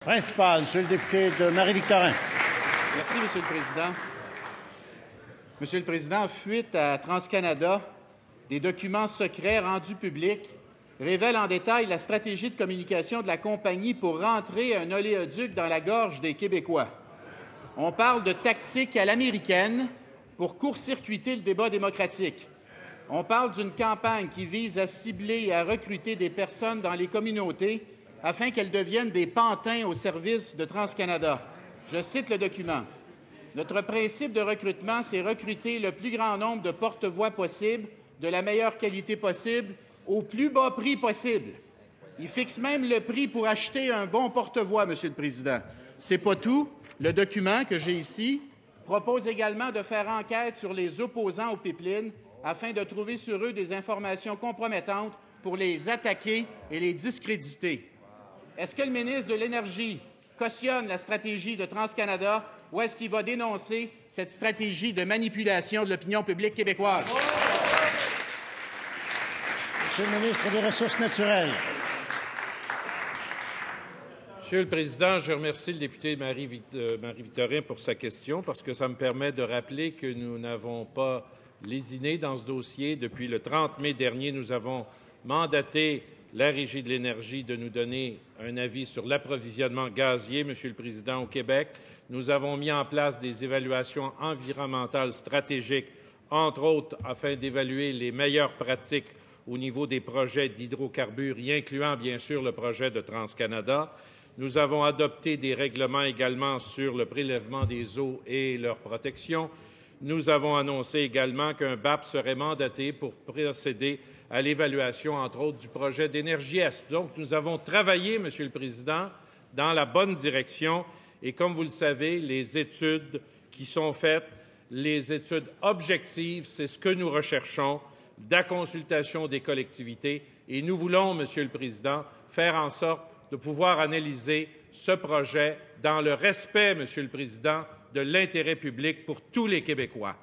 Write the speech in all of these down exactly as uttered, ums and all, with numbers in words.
Principal, Monsieur le député de Marie-Victorin. Merci, Monsieur le Président. Monsieur le Président, fuite à TransCanada, des documents secrets rendus publics révèlent en détail la stratégie de communication de la compagnie pour rentrer un oléoduc dans la gorge des Québécois. On parle de tactique à l'américaine pour court-circuiter le débat démocratique. On parle d'une campagne qui vise à cibler et à recruter des personnes dans les communautés afin qu'elles deviennent des pantins au service de TransCanada. Je cite le document. Notre principe de recrutement, c'est recruter le plus grand nombre de porte-voix possible, de la meilleure qualité possible, au plus bas prix possible. Il fixe même le prix pour acheter un bon porte-voix, Monsieur le Président. C'est pas tout. Le document que j'ai ici propose également de faire enquête sur les opposants aux pipelines afin de trouver sur eux des informations compromettantes pour les attaquer et les discréditer. Est-ce que le ministre de l'Énergie cautionne la stratégie de TransCanada ou est-ce qu'il va dénoncer cette stratégie de manipulation de l'opinion publique québécoise? Monsieur le ministre des Ressources naturelles. Monsieur le Président, je remercie le député Marie-Victorin pour sa question parce que ça me permet de rappeler que nous n'avons pas lésiné dans ce dossier. Depuis le trente mai dernier, nous avons mandaté la Régie de l'énergie de nous donner un avis sur l'approvisionnement gazier, Monsieur le Président, au Québec. Nous avons mis en place des évaluations environnementales stratégiques, entre autres, afin d'évaluer les meilleures pratiques au niveau des projets d'hydrocarbures, y incluant bien sûr le projet de TransCanada. Nous avons adopté des règlements également sur le prélèvement des eaux et leur protection. Nous avons annoncé également qu'un B A P serait mandaté pour procéder à l'évaluation, entre autres, du projet d'Énergie-Est. Donc, nous avons travaillé, Monsieur le Président, dans la bonne direction et, comme vous le savez, les études qui sont faites, les études objectives, c'est ce que nous recherchons, de la consultation des collectivités. Et nous voulons, Monsieur le Président, faire en sorte de pouvoir analyser ce projet dans le respect, Monsieur le Président, de l'intérêt public pour tous les Québécois.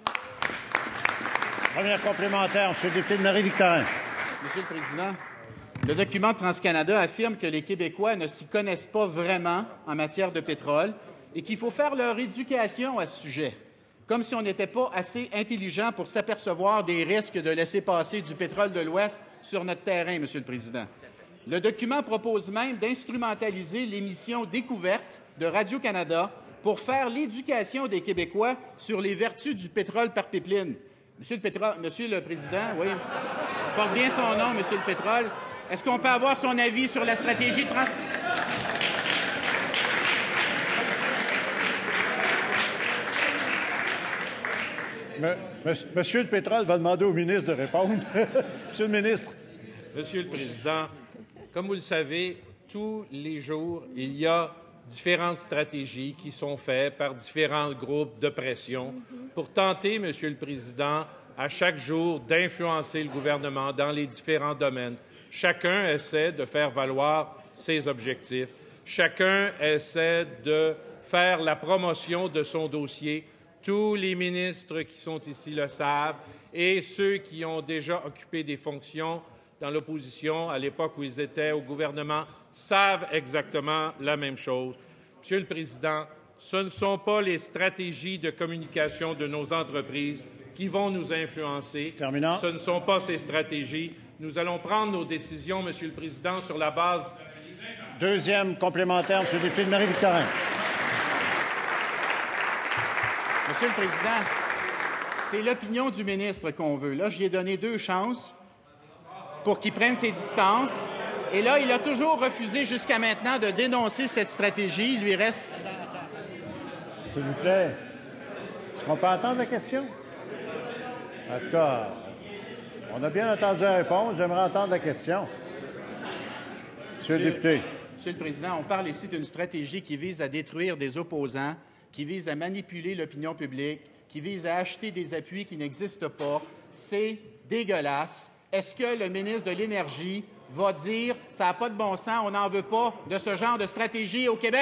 Première complémentaire, Monsieur le député de Marie-Victorin. Monsieur le Président, le document de TransCanada affirme que les Québécois ne s'y connaissent pas vraiment en matière de pétrole et qu'il faut faire leur éducation à ce sujet, comme si on n'était pas assez intelligent pour s'apercevoir des risques de laisser passer du pétrole de l'Ouest sur notre terrain, Monsieur le Président. Le document propose même d'instrumentaliser l'émission Découverte de Radio-Canada pour faire l'éducation des Québécois sur les vertus du pétrole par pipeline. Monsieur le, pétrole, Monsieur le Président, oui, il porte bien son nom, Monsieur le Pétrole. Est-ce qu'on peut avoir son avis sur la stratégie de trans... Monsieur le Pétrole va demander au ministre de répondre. Monsieur le ministre. Monsieur le Président, comme vous le savez, tous les jours, il y a différentes stratégies qui sont faites par différents groupes de pression pour tenter, Monsieur le Président, à chaque jour d'influencer le gouvernement dans les différents domaines. Chacun essaie de faire valoir ses objectifs. Chacun essaie de faire la promotion de son dossier. Tous les ministres qui sont ici le savent et ceux qui ont déjà occupé des fonctions dans l'opposition à l'époque où ils étaient au gouvernement savent exactement la même chose. Monsieur le Président, ce ne sont pas les stratégies de communication de nos entreprises qui vont nous influencer. Terminant. Ce ne sont pas ces stratégies. Nous allons prendre nos décisions, Monsieur le Président, sur la base... Deuxième complémentaire, Monsieur le député de Marie-Victorin. Monsieur le Président, c'est l'opinion du ministre qu'on veut. Là, j'y ai donné deux chances pour qu'il prenne ses distances. Et là, il a toujours refusé jusqu'à maintenant de dénoncer cette stratégie. Il lui reste... S'il vous plaît, est-ce qu'on peut entendre la question? En tout cas, on a bien entendu la réponse. J'aimerais entendre la question. Monsieur, Monsieur le député. Monsieur le Président, on parle ici d'une stratégie qui vise à détruire des opposants, qui vise à manipuler l'opinion publique, qui vise à acheter des appuis qui n'existent pas. C'est dégueulasse. Est-ce que le ministre de l'Énergie va dire « ça n'a pas de bon sens, on n'en veut pas de ce genre de stratégie au Québec ».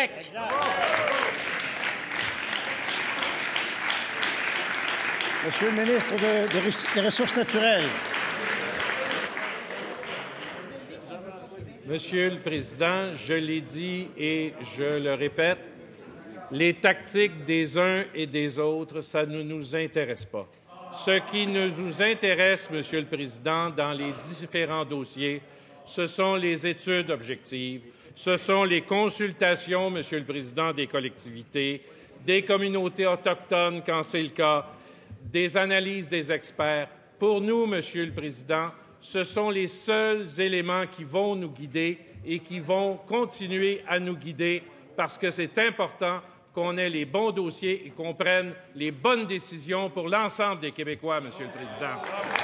Monsieur le ministre de, de, des Ressources naturelles. Monsieur le Président, je l'ai dit et je le répète, les tactiques des uns et des autres, ça ne nous intéresse pas. Ce qui nous intéresse, Monsieur le Président, dans les différents dossiers, ce sont les études objectives, ce sont les consultations, Monsieur le Président, des collectivités, des communautés autochtones quand c'est le cas, des analyses des experts. Pour nous, Monsieur le Président, ce sont les seuls éléments qui vont nous guider et qui vont continuer à nous guider parce que c'est important qu'on ait les bons dossiers et qu'on prenne les bonnes décisions pour l'ensemble des Québécois, Monsieur le Président.